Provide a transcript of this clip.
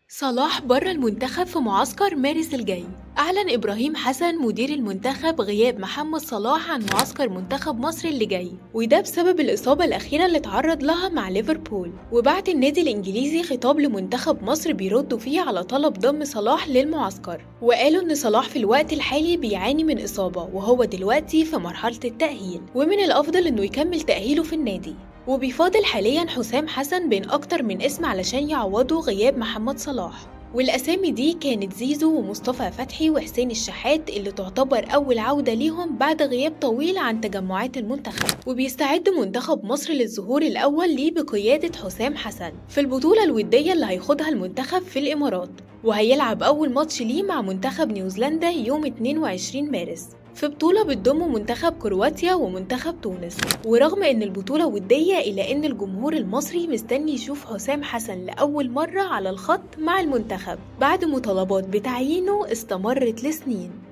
صلاح بره المنتخب في معسكر مارس الجاي. أعلن إبراهيم حسن مدير المنتخب غياب محمد صلاح عن معسكر منتخب مصر اللي جاي، وده بسبب الإصابة الأخيرة اللي اتعرض لها مع ليفربول. وبعت النادي الإنجليزي خطاب لمنتخب مصر بيردوا فيه على طلب ضم صلاح للمعسكر، وقالوا إن صلاح في الوقت الحالي بيعاني من إصابة وهو دلوقتي في مرحلة التأهيل، ومن الأفضل إنه يكمل تأهيله في النادي. وبيفاضل حاليا حسام حسن بين أكتر من اسم علشان يعوضوا غياب محمد صلاح، والأسامي دي كانت زيزو ومصطفى فتحي وحسين الشحات اللي تعتبر أول عودة ليهم بعد غياب طويل عن تجمعات المنتخب. وبيستعد منتخب مصر للظهور الأول ليه بقيادة حسام حسن في البطولة الودية اللي هيخوضها المنتخب في الإمارات، وهيلعب أول ماتش ليه مع منتخب نيوزيلندا يوم 22 مارس في بطولة بتضم منتخب كرواتيا ومنتخب تونس. ورغم ان البطولة ودية، الا ان الجمهور المصري مستني يشوف حسام حسن لأول مرة على الخط مع المنتخب بعد مطالبات بتعيينه استمرت لسنين.